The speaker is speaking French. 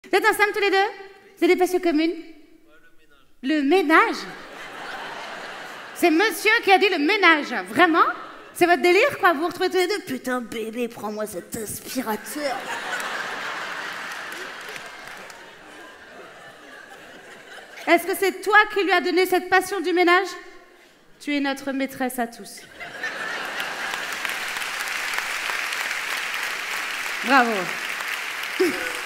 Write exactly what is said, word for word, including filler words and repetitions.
Vous êtes ensemble tous les deux? Vous avez des passions communes? Le ménage. C'est monsieur qui a dit le ménage. Vraiment? C'est votre délire, quoi? Vous vous retrouvez tous les deux? Putain, bébé, prends-moi cet aspirateur. Est-ce que c'est toi qui lui as donné cette passion du ménage? Tu es notre maîtresse à tous. Bravo.